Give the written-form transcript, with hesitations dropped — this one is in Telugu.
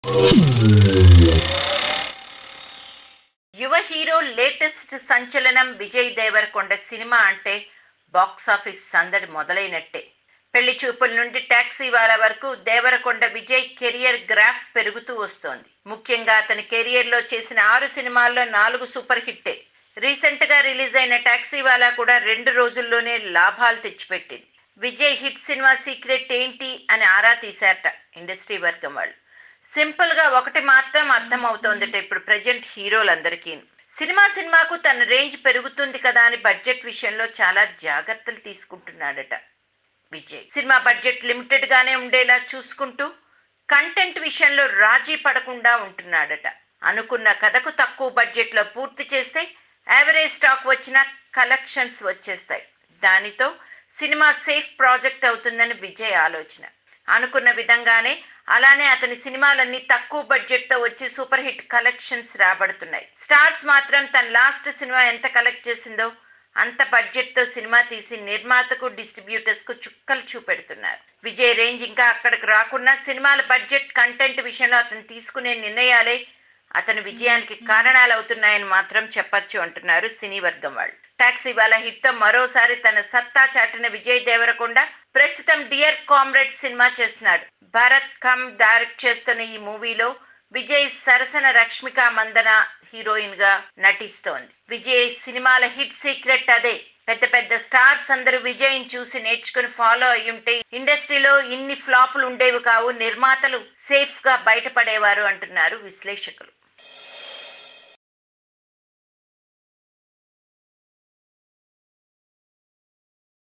యువ హీరో లేటెస్ట్ సంచలనం విజయ్ దేవరకొండ సినిమా అంటే బాక్సాఫీస్ సందడి మొదలైనట్టే. పెళ్లి చూపుల నుండి టాక్సీవాలా వరకు దేవరకొండ విజయ్ కెరియర్ గ్రాఫ్ పెరుగుతూ వస్తోంది. ముఖ్యంగా అతని కెరియర్లో చేసిన 6 సినిమాల్లో 4 సూపర్ హిట్టే. రీసెంట్గా రిలీజ్ అయిన టాక్సీవాలా కూడా 2 రోజుల్లోనే లాభాలు తెచ్చిపెట్టింది. విజయ్ హిట్ సినిమా సీక్రెట్ ఏంటి అని ఆరా తీశారట ఇండస్ట్రీ వర్గం వాళ్ళు. సింపుల్గా ఒకటి మాత్రం అర్థం అవుతోందట ఇప్పుడు ప్రజెంట్ హీరోలందరికీ. సినిమాకు తన రేంజ్ పెరుగుతుంది కదా అని బడ్జెట్ విషయంలో చాలా జాగ్రత్తలు తీసుకుంటున్నాడట విజయ్. సినిమా బడ్జెట్ లిమిటెడ్ గానే ఉండేలా చూసుకుంటూ కంటెంట్ విషయంలో రాజీ పడకుండా ఉంటున్నాడట. అనుకున్న కథకు తక్కువ బడ్జెట్లో పూర్తి చేస్తే యావరేజ్ స్టాక్ వచ్చినా కలెక్షన్స్ వచ్చేస్తాయి. దానితో సినిమా సేఫ్ ప్రాజెక్ట్ అవుతుందని విజయ్ ఆలోచన. అనుకున్న విధంగానే అలానే అతని సినిమాలన్నీ తక్కువ బడ్జెట్తో వచ్చి సూపర్ హిట్ కలెక్షన్స్ రాబడుతున్నాయి. స్టార్స్ మాత్రం తన లాస్ట్ సినిమా ఎంత కలెక్ట్ చేసిందో అంత బడ్జెట్తో సినిమా తీసి నిర్మాతకు డిస్ట్రిబ్యూటర్స్కు చుక్కలు చూపెడుతున్నారు. విజయ్ రేంజ్ ఇంకా అక్కడికి రాకున్నా సినిమాల బడ్జెట్ కంటెంట్ విషయంలో అతను తీసుకునే నిర్ణయాలే అతని విజయానికి కారణాలు అవుతున్నాయని మాత్రం చెప్పొచ్చు అంటున్నారు సినీ వర్గం వాళ్ళు. టాక్సీవాలా హిట్తో మరోసారి తన సత్తా చాటిన విజయ్ దేవరకొండ ప్రస్తుతం డియర్ కామ్రేడ్ సినిమా చేస్తున్నాడు. భరత్ కమ్ డైరెక్ట్ చేస్తున్న ఈ మూవీలో విజయ్ సరసన రష్మిక మందన హీరోయిన్ గా నటిస్తోంది. విజయ్ సినిమాల హిట్ సీక్రెట్ అదే. పెద్ద పెద్ద స్టార్స్ అందరూ విజయ్ని చూసి నేర్చుకుని ఫాలో అయ్యుంటే ఇండస్ట్రీలో ఇన్ని ఫ్లాపులు ఉండేవి కావు, నిర్మాతలు సేఫ్ గా బయటపడేవారు అంటున్నారు విశ్లేషకులు.